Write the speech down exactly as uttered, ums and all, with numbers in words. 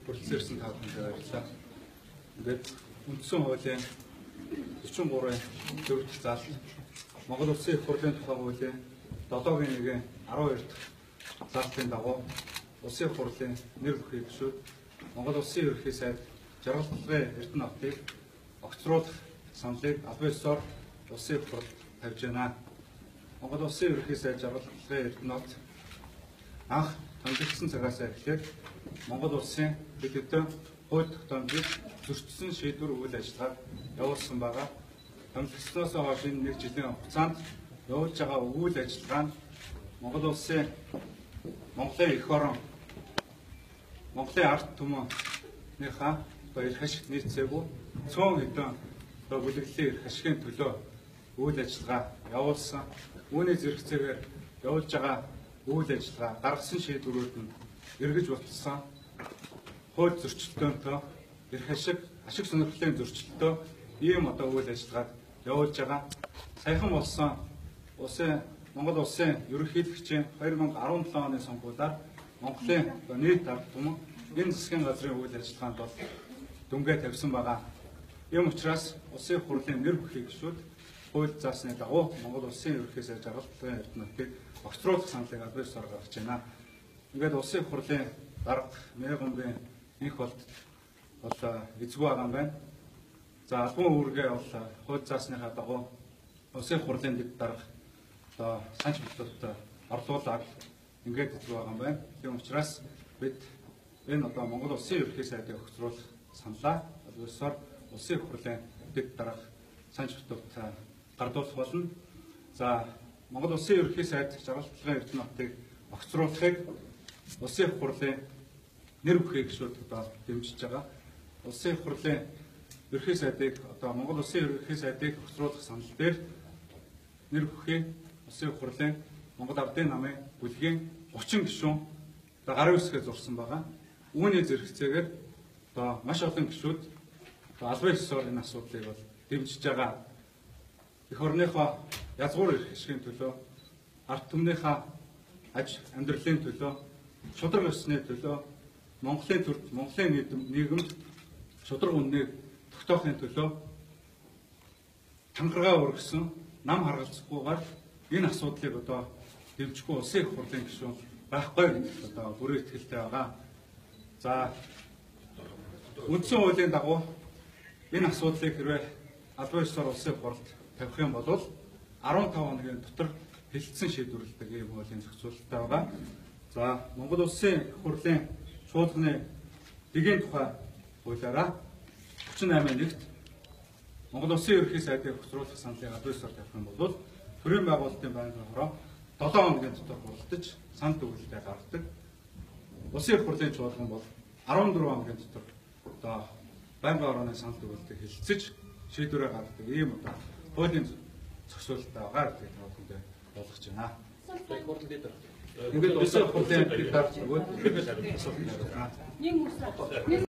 бүрэлдэхүүнсэн та бүхэнд баярлалаа. Ингээд үндсэн хуулийн зөрчил гурван дөрөвт зал Монгол Улсын их хурлын тухай хуулийн долоогийн нэгэн арван хоёр дахь заалтын дагуу Улсын их хурлын нэр бүхий гишүүд Монгол Улсын ерөнхий сайд жаргал талгын Эрдэнэ хотыг огцруулах саналыг албан ёсоор Улсын их хурлд тавьж байна. Монгол Улсын ерөнхий сайд жаргал талгын Эрдэнэ хот анх томилогдсон цагаас эхлээд Монгол Улсын хэд хэдэн хууль тогтоомжийг зөрчсөн шийдвэр үйл ажиллагааг явуулсан байгаа. Томилогдсноос хойш энэ нэг жилийн хугацаанд явуулж байгаа үйл ажиллагаа нь Монгол Улсын Монголын эх орон, Монголын ард түмнийхээ баяр хашигт нийцээгүй цөөн хэдэн бүлэглэлийн эрх ашигын төлөө үйл ажиллагаа явуулсан. Үүний зэрэгцээгээр явуулж байгаа үйл ажиллагаа гаргасан шийдвэрүүд нь эргэж батлсан хууль зөрчилдөөнтэй эрх ашиг, ашиг сонирхлын зөрчилтөө ийм одоо үйл ажиллагааг явуулж байгаа. Саяхан болсон улсын Монгол улсын ерөнхийлөгчийн хоёр мың арван долоо оны сонгуулиар Монголын нийт ард түмэн энэ засгийн газрын үйл ажиллагаанд бол дүнгээ тавьсан байгаа. Ийм учраас улсын их хурлын нэр бүхий гишүүд хууль заасны дагуу Монгол улсын ерөнхий сайд жаргал талгын Эрдэнэ хотыг огцруулах саналыг албан ёсоор гаргаж байна. Ингээд улсын их хурлын дарга Мягамбын энх болд бол эзгүй байгаа юм байна. За албан үүргээ бол хууль заасныхаа дагуу улсын их хурлын дэд дарга одоо санч бодлолд орлуулаад ингээд эзгүй байгаа юм байна. Тийм учраас бид энэ одоо Монгол улсын ерөнхий сайдыг огцруулах саналаа албан ёсоор улсын их хурлын дэд дарга санч бодлолд гардуулах болно. За Монгол улсын ерөнхий сайд жаргал талгын Эрдэнэ хотыг огцруулахыг улсын их хурлын нэр бүхий гишүүд одоо дэмжиж байгаа. Улсын их хурлын ерөнхий сайдыг одоо Монгол улсын ерөнхий сайдыг огцруулах санал дээр нэр бүхий улсын их хурлын Монгол Ардын намын бүлгийн гучин гишүүн одоо гарын үсгээ зурсан байгаа. Үүний зэрэгцээгээр одоо маш олон гишүүд одоо албан ёсоор энэ асуудлыг бол дэмжиж байгаа. Эх орныхоо язгуур эрх ашигын төлөө, ард түмнийхээ аж амьдралын төлөө, шударга ёсны төлөө, Монголын төрд, Монголын нийгэмд шударга үннийг тогтоохын төлөө тангараа өргөсөн нам харгалзахгүйгээр энэ асуудлыг одоо дэмжихгүй улсын их хурлын гишүүн байхгүй гэдэгт одоо бүрэн итгэлтэй байгаа. За үндсэн хуулийн дагуу энэ асуудлыг хэрвээ албан ёсоор улсын их хурлд тавих юм бол арван таван хоногийн дотор хэлэлцэн шийдвэрлэдэг ийм хуулийн зохицуулалттай байгаа. За Монгол улсын их хурлын шуулганы дэгийн тухай хуулиараа гучин наймын нэгт Монгол улсын ерөнхий сайдыг огцруулах саналыг албан ёсоор тавих юм бол төрийн байгуулалтын байнгын хороо долоон хоногийн дотор хуралдаж санал өгүүлэлтээ гаргадаг. Улсын их хурлын шуулган бол арван дөрвөн хоногийн дотор одоо байнгын хорооны санал өгүүлэлтийг хэлэлцэж шийдвэрээ гаргадаг ийм одоо хуулийн зохицуулалттай байгаа гэдгийг тооцоолж болгож байна. Ингээд улсын их хурлын дэд дарга өгөөд асуулт байна.